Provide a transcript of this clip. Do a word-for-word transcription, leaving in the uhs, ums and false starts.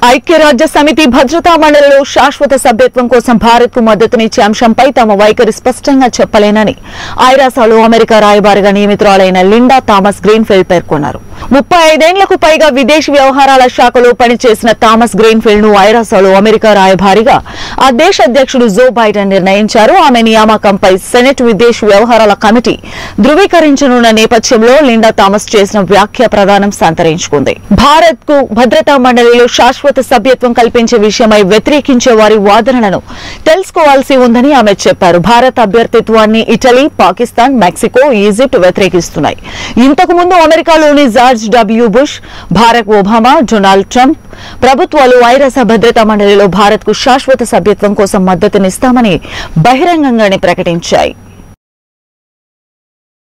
ఐక్యరాజ్య సమితి భద్రతా మండలిలో శాశ్వత సభ్యత్వం కోసం భారత్ కు మద్దతునిచ్చే అంశంపై తమ వైఖరి స్పష్టంగా చెప్పలేనని ఐరాసలో అమెరికా రాయబారిగా నియమితురాలైన లిండా థామస్ గ్రీన్ఫీల్డ్ పేర్కొన్నారు. ముప్పై ఐదేళ్లకు పైగా విదేశీ వ్యవహారాల శాఖలో పనిచేసిన థామస్ గ్రీన్ఫీల్డ్ ను ఐరాసలో అమెరికా రాయబారిగా ఆ దేశ అధ్యక్షుడు జో బైడెన్ నిర్ణయించారు. ఆమె నియామకంపై సెనెట్ విదేశీ వ్యవహారాల కమిటీ ధృవీకరించనున్న నేపథ్యంలో లిండా థామస్ చేసిన వ్యాఖ్య ప్రధానం సంతరించుకుంది. భారత్ కు భద్రతా మండలిలో శాశ్వత సభ్యత్వం కల్పించే విషయమై వ్యతిరేకించే వారి వాదనలను తెలుసుకోవాల్సి ఉందని ఆమె చెప్పారు. భారత్ అభ్యర్థిత్వాన్ని ఇటలీ, పాకిస్తాన్, మెక్సికో, ఈజిప్ట్ వ్యతిరేకిస్తున్నాయి. ఇంతకు ముందు అమెరికాలోని George W Bush, Barack Obama, Donald Trump ప్రభుత్వాలు ఐరాస భద్రతా మండలిలో భారత్ కు శాశ్వత సభ్యత్వం కోసం మద్దతునిస్తామని బహిరంగంగానే ప్రకటించాయి.